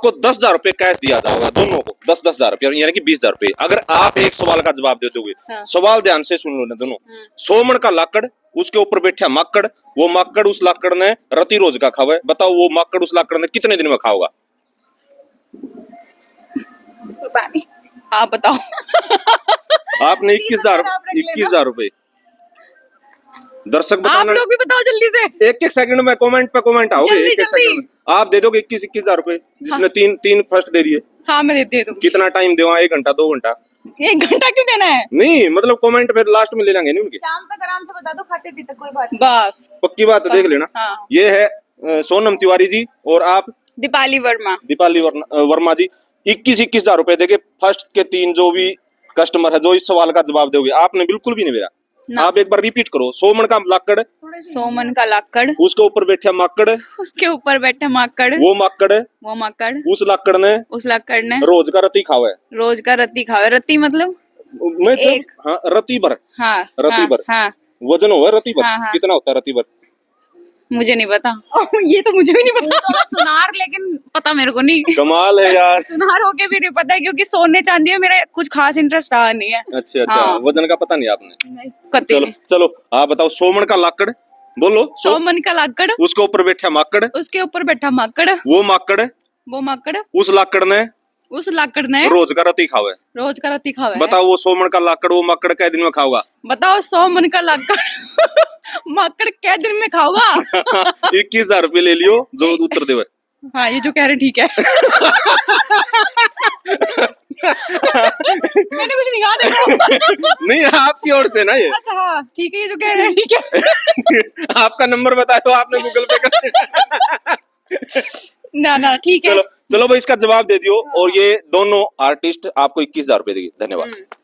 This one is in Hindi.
आपको 10,000 रुपए कैश दिया जाएगा, दोनों को 10,000 रुपए, यानी कि 20,000 रुपए, अगर आप एक सवाल का जवाब दे दोगे। हाँ। सवाल ध्यान से सुन लो ना दोनों। 100 मन का लाकड़, उसके ऊपर बैठा माकड़, वो माकड़ उस लाकड़ ने रति रोज का खावे, बताओ वो माकड़ उस लाकड़ ने कितने दिन में खाओगा? आप बताओ। आपने 21,000 रुपए। दर्शक बताना, आप लोग भी बताओ जल्दी से। एक सेकंड में कमेंट पे कमेंट आओगे, जल्दी, एक जल्दी। सेकंड में आप दे दोगे 21,000 रुपए, जिसने तीन फर्स्ट दे दिए। हाँ मैं देती हूँ। कितना टाइम देवा? 1 घंटा 2 घंटा? 1 घंटा क्यों देना है? नहीं मतलब कमेंट पे लास्ट में ले लेंगे नहीं उनके। शाम तक आराम से बता दो, खाते पीते कोई बात बस पक्की बात है, देख लेना। हाँ। ये है सोनम तिवारी जी और आप दीपाली वर्मा। दीपाली वर्मा जी। 21,000 रुपए देके फर्स्ट के 3 जो भी कस्टमर है जो इस सवाल का जवाब दोगे। आपने बिल्कुल भी नहीं मेरा, आप एक बार रिपीट करो। 100 मन का लाकड़, 100 मन का लाकड़, उसके ऊपर बैठा माकड़, उसके ऊपर बैठा माकड़, वो माकड़ उस लाकड़ ने रोज का रति खावे। रोज का रत्ती खावे। रत्ती मतलब मैं एक। हाँ, रति भर। हाँ रति भर। हाँ, वजन हुआ रति भर। हाँ, हाँ। कितना होता है रति भर? मुझे नहीं पता। ये तो मुझे भी नहीं पता। तो सुनार, लेकिन पता मेरे को नहीं। कमाल है यार। सुनार होके भी नहीं पता है, क्योंकि सोने चांदी में मेरा कुछ खास इंटरेस्ट रहा नहीं है। अच्छा हाँ। वजन का पता नहीं आपने? कत्ती चलो चलो आप बताओ। 100 मन का लाकड़, बोलो। 100 मन का लाकड़, उसके ऊपर बैठा माकड़, उसके ऊपर बैठा माकड़, वो माकड़ उस लाकड़ ने रोज का रति खावे। रोज का रत्ती खावे। बताओ वो 100 मन का लाकड़ वो माकड़ कै दिन में खाओगा? बताओ 100 मन का लाकड़ माकड़ कै दिन में खाओगा? 21,000 रुपए ले लियो जो उत्तर देवे। हाँ ये जो कह रहे ठीक है। मैंने कुछ नहीं कहा देखो। नहीं आपकी ओर से ना ये। अच्छा हाँ ठीक है, ये जो कह रहे हैं ठीक है। आपका नंबर बताया तो आपने गूगल पे कर। ना ठीक है। चलो भाई इसका जवाब दे दियो और ये दोनों आर्टिस्ट आपको 21,000 रुपए देंगे। धन्यवाद।